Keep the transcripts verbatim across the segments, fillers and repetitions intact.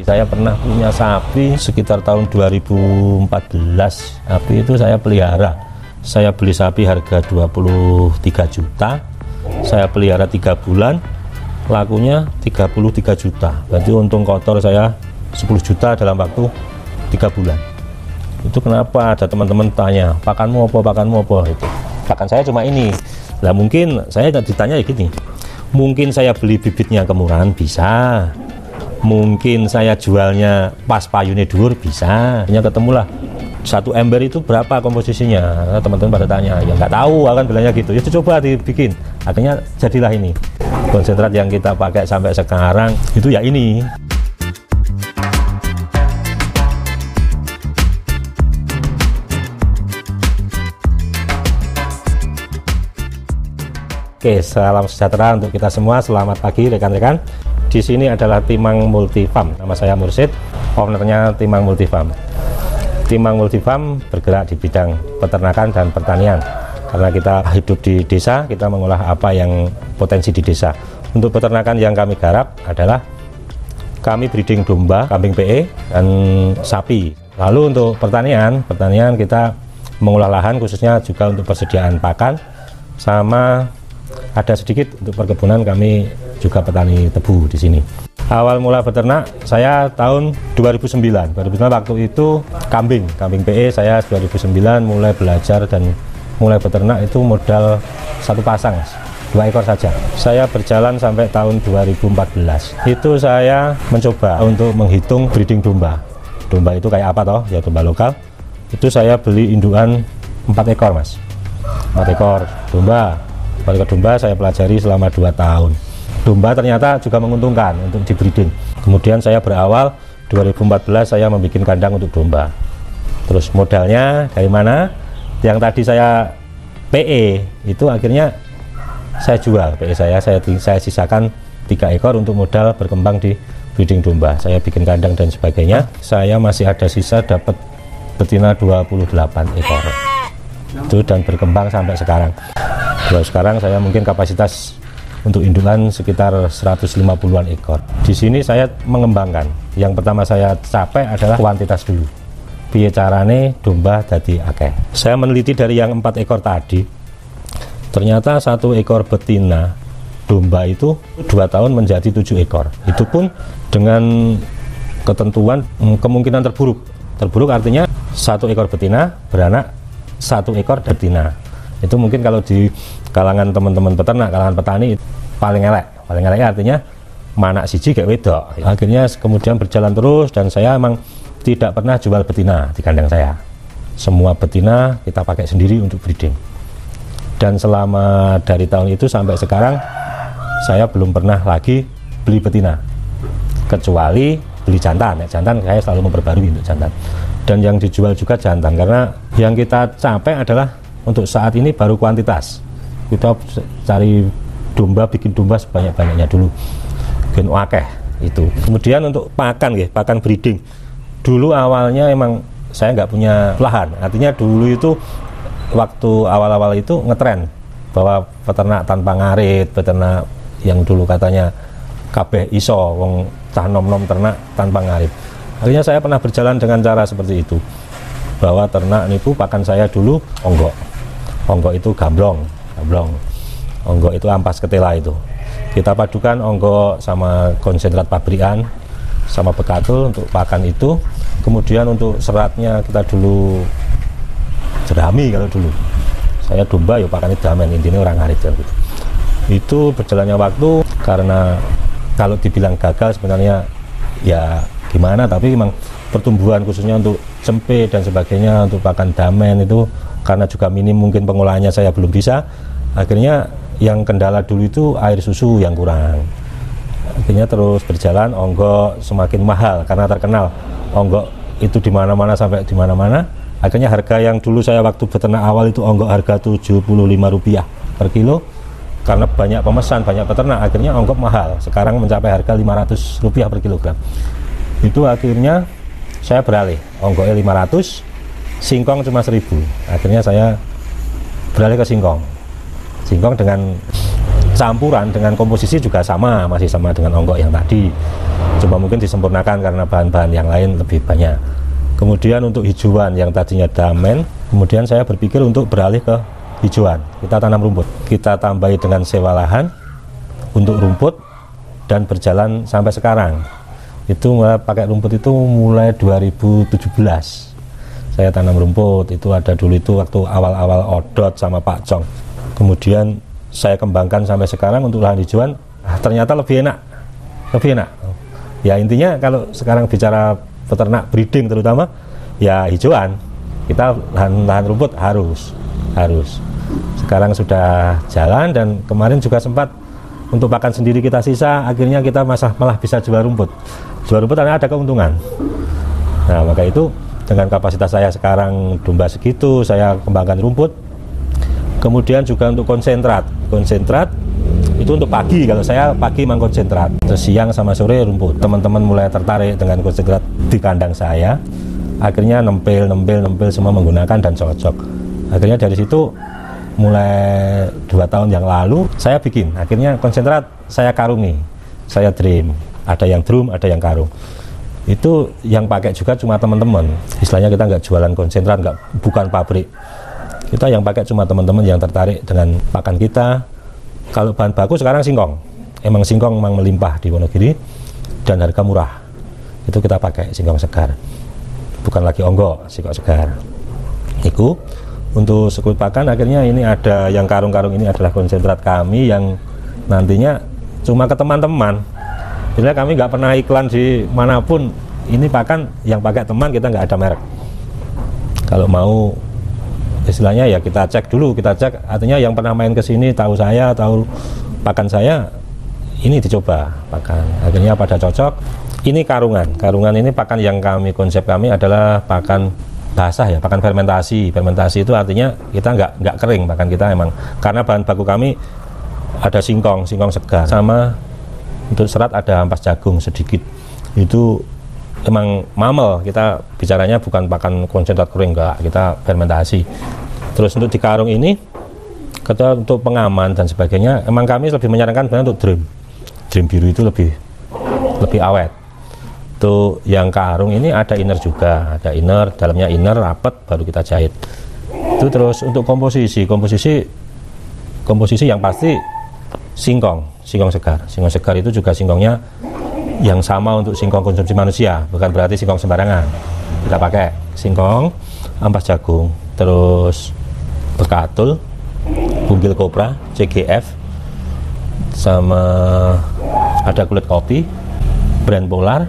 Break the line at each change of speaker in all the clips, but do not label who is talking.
Saya pernah punya sapi sekitar tahun dua ribu empat belas. Sapi itu saya pelihara. Saya beli sapi harga dua puluh tiga juta. Saya pelihara tiga bulan, lakunya tiga puluh tiga juta. Berarti untung kotor saya sepuluh juta dalam waktu tiga bulan. Itu kenapa ada teman-teman tanya, pakanmu apa, pakanmu apa? Itu pakan saya cuma ini. Lah mungkin saya ditanya ya gini, mungkin saya beli bibitnya kemurahan, bisa. Mungkin saya jualnya pas payune dhuwur, bisa. Hanya ketemulah satu ember itu berapa komposisinya, teman-teman pada tanya, ya nggak tahu, akan bilangnya gitu. Ya coba dibikin, akhirnya jadilah ini konsentrat yang kita pakai sampai sekarang. Itu ya ini. Oke, salam sejahtera untuk kita semua. Selamat pagi rekan-rekan. Di sini adalah Timang Multifarm. Nama saya Mursid, ownernya Timang Multifarm. Timang Multifarm bergerak di bidang peternakan dan pertanian. Karena kita hidup di desa, kita mengolah apa yang potensi di desa. Untuk peternakan yang kami garap adalah kami breeding domba, kambing P E, dan sapi. Lalu untuk pertanian, pertanian kita mengolah lahan khususnya juga untuk persediaan pakan, sama ada sedikit untuk perkebunan, kami juga petani tebu di sini. Awal mula beternak saya tahun dua ribu sembilan. dua ribu sembilan waktu itu kambing, kambing P E saya dua ribu sembilan mulai belajar dan mulai beternak itu modal satu pasang, dua ekor saja. Saya berjalan sampai tahun dua ribu empat belas. Itu saya mencoba untuk menghitung breeding domba. Domba itu kayak apa toh? Ya domba lokal. Itu saya beli indukan empat ekor, Mas. empat ekor domba. empat ekor domba saya pelajari selama dua tahun. Domba ternyata juga menguntungkan untuk di breeding. Kemudian saya berawal dua ribu empat belas saya membuat kandang untuk domba. Terus modalnya dari mana? Yang tadi saya P E itu akhirnya saya jual P E saya, saya, saya sisakan tiga ekor untuk modal berkembang di breeding domba. Saya bikin kandang dan sebagainya. Saya masih ada sisa dapat betina dua puluh delapan ekor. Itu dan berkembang sampai sekarang. Kalau sekarang saya mungkin kapasitas untuk indukan sekitar seratus lima puluhan ekor. Di sini saya mengembangkan. Yang pertama saya capai adalah kuantitas dulu. Piye carane domba dadi akeh. Saya meneliti dari yang empat ekor tadi. Ternyata satu ekor betina domba itu dua tahun menjadi tujuh ekor. Itu pun dengan ketentuan kemungkinan terburuk. Terburuk artinya satu ekor betina beranak satu ekor betina. Itu mungkin kalau di kalangan teman-teman peternak, kalangan petani paling elek. Paling elek artinya manak siji gak wedok. Akhirnya kemudian berjalan terus dan saya emang tidak pernah jual betina di kandang saya. Semua betina kita pakai sendiri untuk breeding. Dan selama dari tahun itu sampai sekarang saya belum pernah lagi beli betina. Kecuali beli jantan. Ya, jantan saya selalu memperbarui untuk jantan. Dan yang dijual juga jantan karena yang kita capai adalah untuk saat ini baru kuantitas. Kita cari domba, bikin domba sebanyak-banyaknya dulu, bikin wakeh itu. Kemudian untuk pakan, ya, pakan breeding. Dulu awalnya emang saya nggak punya lahan. Artinya dulu itu waktu awal-awal itu ngetren bahwa peternak tanpa ngarit, peternak yang dulu katanya kabeh iso, wong cah nom-nom ternak tanpa ngarit. Akhirnya saya pernah berjalan dengan cara seperti itu, bahwa ternak nipu pakan saya dulu onggok. Onggok itu gamblong, gamblong. Onggok itu ampas ketela itu. Kita padukan onggok sama konsentrat pabrikan sama bekatul untuk pakan itu. Kemudian untuk seratnya kita dulu jerami kalau dulu. Saya domba ya pakannya damen, intinya orang ngarit gitu. Itu berjalannya waktu karena kalau dibilang gagal sebenarnya ya gimana, tapi memang pertumbuhan khususnya untuk cempe dan sebagainya untuk pakan damen itu karena juga minim mungkin pengolahannya saya belum bisa. Akhirnya yang kendala dulu itu air susu yang kurang. Akhirnya terus berjalan, onggok semakin mahal karena terkenal onggok itu di mana-mana sampai di mana-mana. Akhirnya harga yang dulu saya waktu beternak awal itu onggok harga tujuh puluh lima rupiah per kilo. Karena banyak pemesan, banyak peternak, akhirnya onggok mahal. Sekarang mencapai harga lima ratus rupiah per kilogram. Itu akhirnya saya beralih, onggoknya lima ratus, singkong cuma seribu. Akhirnya saya beralih ke singkong. Singkong dengan campuran dengan komposisi juga sama, masih sama dengan onggok yang tadi, cuma mungkin disempurnakan karena bahan-bahan yang lain lebih banyak. Kemudian untuk hijauan yang tadinya damen, kemudian saya berpikir untuk beralih ke hijauan, kita tanam rumput, kita tambahi dengan sewa lahan untuk rumput, dan berjalan sampai sekarang. Itu mulai pakai rumput itu mulai dua ribu tujuh belas saya tanam rumput. Itu ada dulu itu waktu awal-awal Odot sama Pak Cong, kemudian saya kembangkan sampai sekarang untuk lahan hijauan. Ah, ternyata lebih enak, lebih enak ya. Intinya kalau sekarang bicara peternak breeding terutama ya hijauan, kita lahan-lahan rumput harus harus sekarang sudah jalan. Dan kemarin juga sempat untuk pakan sendiri kita sisa, akhirnya kita malah malah bisa jual rumput jual rumput karena ada keuntungan. Nah maka itu dengan kapasitas saya sekarang domba segitu, saya kembangkan rumput. Kemudian juga untuk konsentrat konsentrat itu untuk pagi, kalau saya pagi memang konsentrat, terus siang sama sore rumput. Teman-teman mulai tertarik dengan konsentrat di kandang saya, akhirnya nempel nempel nempel semua menggunakan dan cocok. Akhirnya dari situ mulai dua tahun yang lalu saya bikin, akhirnya konsentrat saya karungi, saya dream, ada yang drum, ada yang karung. Itu yang pakai juga cuma teman-teman, istilahnya kita nggak jualan konsentrat, nggak, bukan pabrik, kita yang pakai cuma teman-teman yang tertarik dengan pakan kita. Kalau bahan baku sekarang singkong, emang singkong memang melimpah di Wonogiri dan harga murah, itu kita pakai singkong segar, bukan lagi onggok, singkong segar. Itu untuk sekut pakan. Akhirnya ini ada yang karung-karung, ini adalah konsentrat kami yang nantinya cuma ke teman-teman. Jadi kami nggak pernah iklan di manapun, ini pakan yang pakai teman, kita nggak ada merek. Kalau mau istilahnya ya kita cek dulu, kita cek, artinya yang pernah main ke sini tahu saya, tahu pakan saya, ini dicoba pakan, akhirnya pada cocok. Ini karungan, karungan ini pakan yang kami, konsep kami adalah pakan basah ya, pakan fermentasi. Fermentasi itu artinya kita nggak nggak kering pakan kita, emang karena bahan baku kami ada singkong, singkong segar, sama untuk serat ada ampas jagung sedikit. Itu emang mamel, kita bicaranya bukan pakan konsentrat kering, enggak, kita fermentasi. Terus untuk di karung ini kita untuk pengaman dan sebagainya, emang kami lebih menyarankan untuk dream dream biru, itu lebih lebih awet. Tuh yang karung ini ada inner juga, ada inner, dalamnya inner rapet baru kita jahit. Itu terus untuk komposisi, komposisi komposisi yang pasti singkong, singkong segar. Singkong segar itu juga singkongnya yang sama untuk singkong konsumsi manusia, bukan berarti singkong sembarangan. Kita pakai singkong, ampas jagung, terus bekatul, bungkil kopra, C G F, sama ada kulit kopi, brand Polar,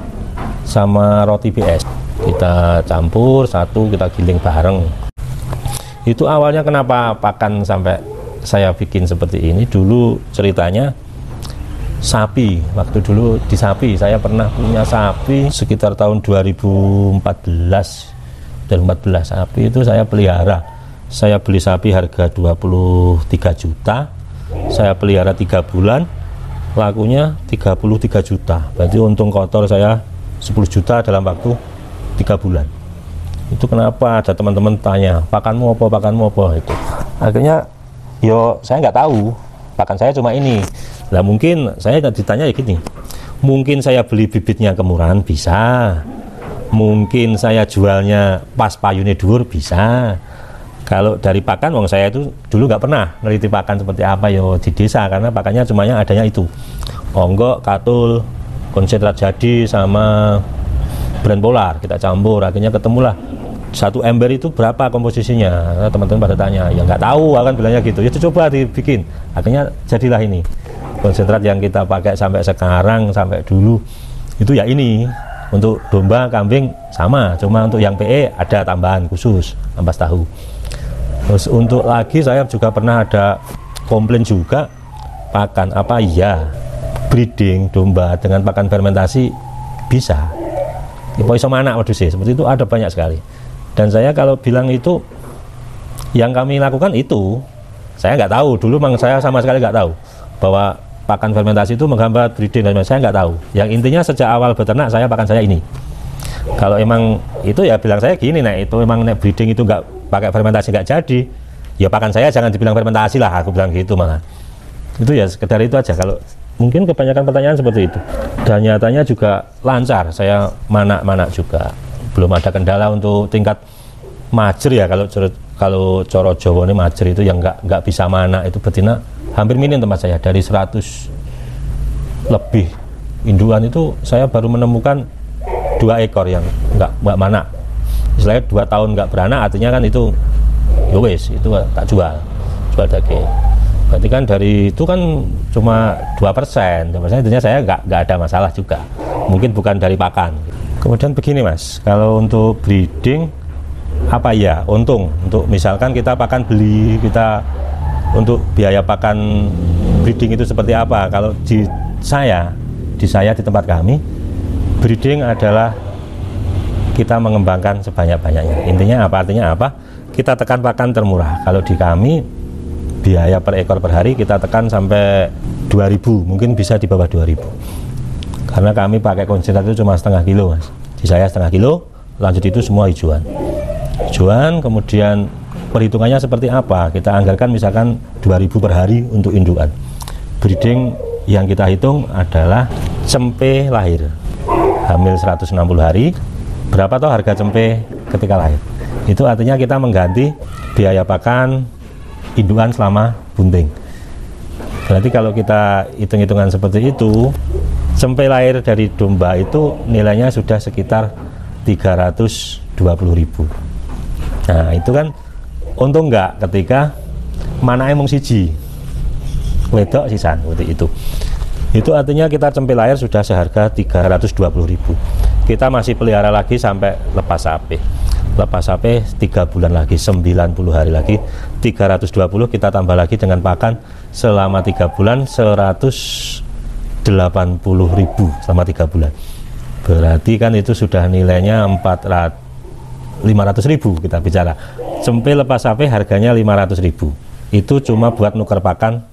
sama roti B S. Kita campur satu, kita giling bareng. Itu awalnya kenapa pakan sampai saya bikin seperti ini. Dulu ceritanya sapi, waktu dulu di sapi saya pernah punya sapi sekitar tahun dua ribu empat belas dan empat belas. Sapi itu saya pelihara, saya beli sapi harga dua puluh tiga juta, saya pelihara tiga bulan, lakunya tiga puluh tiga juta, berarti untung kotor saya sepuluh juta dalam waktu tiga bulan. Itu kenapa ada teman-teman tanya, pakanmu apa, pakanmu apa, itu akhirnya yo saya nggak tahu, pakan saya cuma ini. Nah mungkin saya ditanya ya gini, mungkin saya beli bibitnya kemurahan, bisa, mungkin saya jualnya pas payune dhuwur, bisa. Kalau dari pakan, wong saya itu dulu nggak pernah neliti pakan seperti apa yo di desa, karena pakannya cuma yang adanya itu onggok, katul, konsentrat jadi sama brand Polar, kita campur, akhirnya ketemulah satu ember itu berapa komposisinya. Teman-teman pada tanya, ya nggak tahu, akan bilangnya gitu, ya coba dibikin, akhirnya jadilah ini konsentrat yang kita pakai sampai sekarang, sampai dulu itu ya ini. Untuk domba, kambing sama, cuma untuk yang P E ada tambahan khusus ampas tahu. Terus untuk lagi saya juga pernah ada komplain juga, pakan apa iya breeding domba dengan pakan fermentasi bisa ipo iso manak, waduh sih, seperti itu ada banyak sekali. Dan saya kalau bilang itu yang kami lakukan itu, saya nggak tahu dulu, memang saya sama sekali nggak tahu bahwa pakan fermentasi itu menghambat breeding dan saya nggak tahu. Yang intinya sejak awal beternak saya pakan saya ini. Kalau emang itu ya bilang saya gini, nah itu emang nek breeding itu nggak pakai fermentasi nggak jadi, ya pakan saya jangan dibilang fermentasi lah, aku bilang gitu malah. Itu ya sekedar itu aja. Kalau mungkin kebanyakan pertanyaan seperti itu, dan nyatanya juga lancar. Saya mana-mana juga belum ada kendala untuk tingkat majer ya. Kalau kalau coro Jawa ini majer itu yang nggak nggak bisa mana itu betina hampir minim tempat saya. Dari seratus lebih induan itu saya baru menemukan dua ekor yang nggak nggak mana. Istilahnya dua tahun nggak beranak, artinya kan itu yowes itu tak jual jual daging. Berarti kan dari itu kan cuma dua persen, dua persen intinya saya nggak nggak ada masalah juga. Mungkin bukan dari pakan. Kemudian begini Mas, kalau untuk breeding apa ya untung untuk misalkan kita pakan beli, kita untuk biaya pakan breeding itu seperti apa? Kalau di saya di saya di tempat kami breeding adalah kita mengembangkan sebanyak-banyaknya. Intinya apa? Artinya apa? Kita tekan pakan termurah. Kalau di kami biaya per ekor per hari kita tekan sampai dua ribu, mungkin bisa di bawah dua ribu. Karena kami pakai konsentrat itu cuma setengah kilo Mas. Di saya setengah kilo, lanjut itu semua hijauan. Hijauan, kemudian perhitungannya seperti apa? Kita anggarkan misalkan dua ribu per hari untuk indukan. Breeding yang kita hitung adalah cempe lahir. Hamil seratus enam puluh hari, berapa toh harga cempe ketika lahir? Itu artinya kita mengganti biaya pakan indukan selama bunting. Berarti kalau kita hitung-hitungan seperti itu, cempe lahir dari domba itu nilainya sudah sekitar tiga ratus dua puluh ribu. Nah itu kan untung nggak ketika mana emang siji wedok sisan seperti itu. Itu artinya kita cempe lahir sudah seharga tiga ratus dua puluh ribu. Kita masih pelihara lagi sampai lepas sapi. Lepas sapi tiga bulan lagi, sembilan puluh hari lagi, tiga ratus dua puluh kita tambah lagi dengan pakan selama tiga bulan seratus delapan puluh ribu selama tiga bulan. Berarti kan itu sudah nilainya empat ratus lima ratus ribu kita bicara. Cempe lepas sapi harganya lima ratus ribu. Itu cuma buat nuker pakan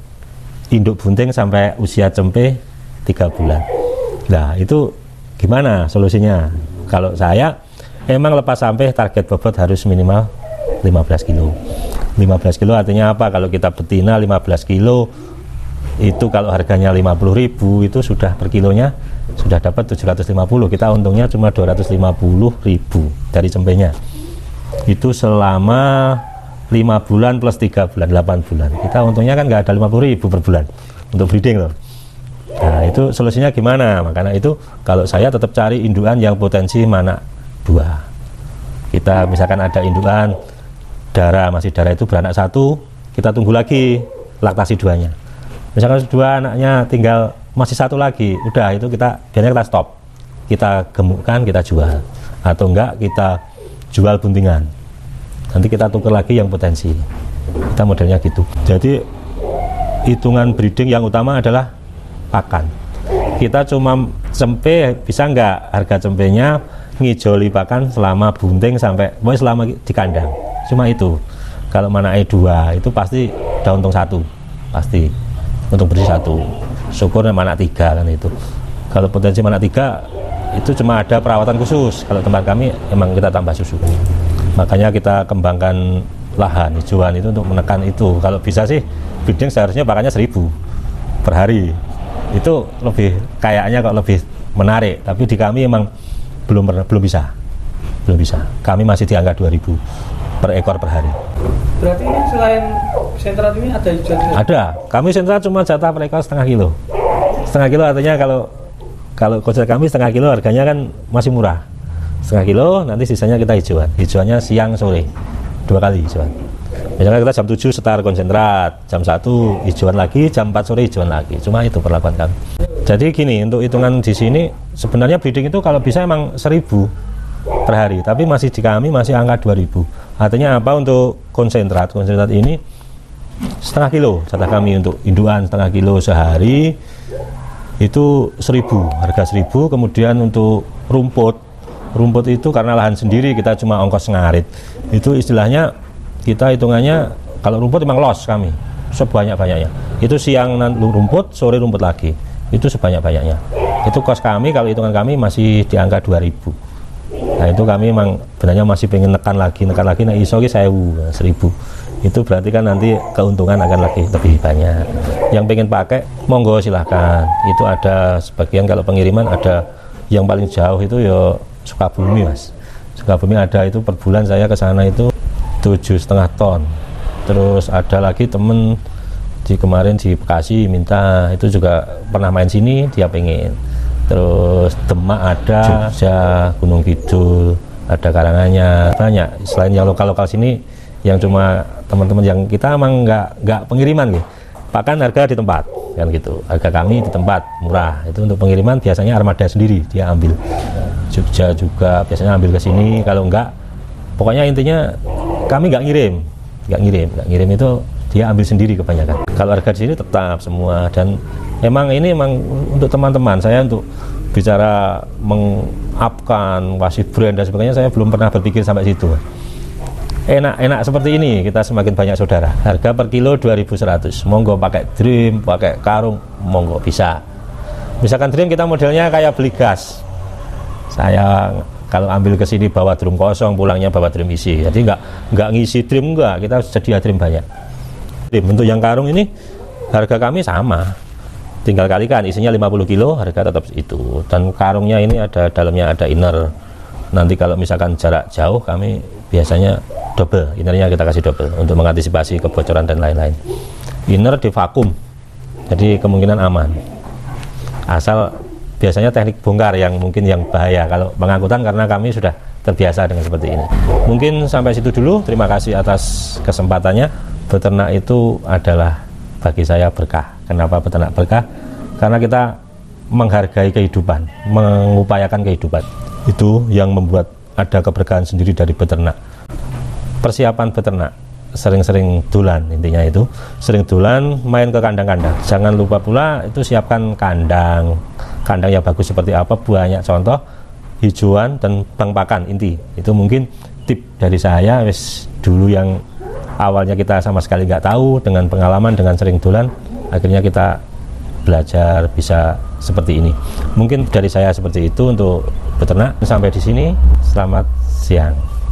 induk bunting sampai usia cempe tiga bulan. Nah itu gimana solusinya? Kalau saya emang lepas sampai target bobot harus minimal lima belas kilo. lima belas kilo artinya apa? Kalau kita betina lima belas kilo itu kalau harganya lima puluh ribu itu sudah per kilonya sudah dapat tujuh ratus lima puluh. Kita untungnya cuma dua ratus lima puluh ribu dari cempenya. Itu selama lima bulan plus tiga bulan, delapan bulan. Kita untungnya kan nggak ada lima puluh ribu per bulan untuk breeding loh. Nah itu solusinya gimana? Makanya itu kalau saya tetap cari indukan yang potensi mana dua. Kita misalkan ada indukan darah, masih darah itu beranak satu, kita tunggu lagi laktasi duanya. Misalkan dua anaknya tinggal masih satu lagi, udah itu kita biasanya kita stop, kita gemukkan, kita jual, atau enggak kita jual buntingan. Nanti kita tukar lagi yang potensi. Kita modelnya gitu. Jadi hitungan breeding yang utama adalah pakan. Kita cuma cempe bisa enggak harga cempenya ngijoli pakan selama bunting sampai pokoknya selama di kandang. Cuma itu. Kalau mana E dua itu pasti udah untung satu, pasti untung bersih satu. Syukurnya mana tiga kan itu. Kalau potensi mana tiga itu cuma ada perawatan khusus. Kalau tempat kami emang kita tambah susu. Makanya kita kembangkan lahan hijauan itu untuk menekan itu. Kalau bisa sih breeding seharusnya pakannya seribu per hari. Itu lebih kayaknya kok lebih menarik. Tapi di kami emang belum belum bisa. Belum bisa. Kami masih di angka dua ribu per ekor per hari.
Berarti ini selain sentrat ini ada hijauan?
Ada. Kami sentrat cuma jatah per ekor setengah kilo. Setengah kilo artinya kalau kalau konsep kami setengah kilo harganya kan masih murah. Setengah kilo, nanti sisanya kita hijauan. Hijauannya siang sore, dua kali hijauan. Misalnya kita jam tujuh setar konsentrat, jam satu hijauan lagi, jam empat sore hijauan lagi. Cuma itu perlakuan kami. Jadi gini, untuk hitungan di sini sebenarnya breeding itu kalau bisa emang seribu per hari, tapi masih di kami masih angka dua ribu. Artinya apa untuk konsentrat? Konsentrat ini setengah kilo jatah kami untuk indukan setengah kilo sehari itu seribu, harga seribu. Kemudian untuk rumput rumput itu karena lahan sendiri kita cuma ongkos ngarit, itu istilahnya kita hitungannya kalau rumput memang loss kami sebanyak-banyaknya. Itu siang rumput, sore rumput lagi, itu sebanyak-banyaknya. Itu kos kami kalau hitungan kami masih di angka dua ribu. Nah itu kami memang benarnya masih pengen nekan lagi nekan lagi nah iso ki sewu seribu itu berarti kan nanti keuntungan akan lebih lebih banyak. Yang pengen pakai monggo silahkan, itu ada sebagian kalau pengiriman ada yang paling jauh itu ya Sukabumi Mas. Sukabumi ada itu per bulan saya ke sana itu tujuh setengah ton. Terus ada lagi temen di kemarin di Bekasi minta, itu juga pernah main sini dia pengen. Terus Demak ada, Jogja, Gunung Kidul, ada Karanganyar, banyak. Selain yang lokal-lokal sini yang cuma teman-teman yang kita emang nggak nggak pengiriman gitu. Bahkan harga di tempat kan gitu, harga kami di tempat murah. Itu untuk pengiriman biasanya armada sendiri dia ambil. Jogja juga biasanya ambil ke sini, kalau enggak pokoknya intinya kami nggak ngirim nggak ngirim nggak ngirim itu dia ambil sendiri kebanyakan. Kalau harga di sini tetap semua, dan emang ini emang untuk teman-teman saya untuk bicara mengupkan kasih brand dan sebagainya, saya belum pernah berpikir sampai situ. Enak-enak seperti ini kita semakin banyak saudara. Harga per kilo dua ribu seratus, monggo pakai Dream, pakai karung, monggo bisa. Misalkan Dream kita modelnya kayak beli gas, saya kalau ambil ke sini bawa drum kosong, pulangnya bawa drum isi. Jadi nggak nggak ngisi drum, enggak, kita sedia drum banyak. Drum untuk yang karung ini harga kami sama, tinggal kalikan isinya lima puluh kilo, harga tetap itu. Dan karungnya ini ada dalamnya ada inner. Nanti kalau misalkan jarak jauh kami biasanya double, innernya kita kasih double untuk mengantisipasi kebocoran dan lain-lain. Inner di vakum, jadi kemungkinan aman. Asal biasanya teknik bongkar yang mungkin yang bahaya kalau pengangkutan, karena kami sudah terbiasa dengan seperti ini. Mungkin sampai situ dulu, terima kasih atas kesempatannya. Beternak itu adalah bagi saya berkah. Kenapa beternak berkah? Karena kita menghargai kehidupan, mengupayakan kehidupan. Itu yang membuat ada keberkahan sendiri dari beternak. Persiapan beternak, sering-sering dulan, intinya itu sering dulan, main ke kandang-kandang. Jangan lupa pula itu siapkan kandang kandang yang bagus seperti apa, banyak contoh, hijauan dan bang pakan inti. Itu mungkin tip dari saya wis dulu yang awalnya kita sama sekali nggak tahu, dengan pengalaman, dengan sering dulan, akhirnya kita belajar bisa seperti ini. Mungkin dari saya seperti itu untuk beternak. Sampai di sini, selamat siang.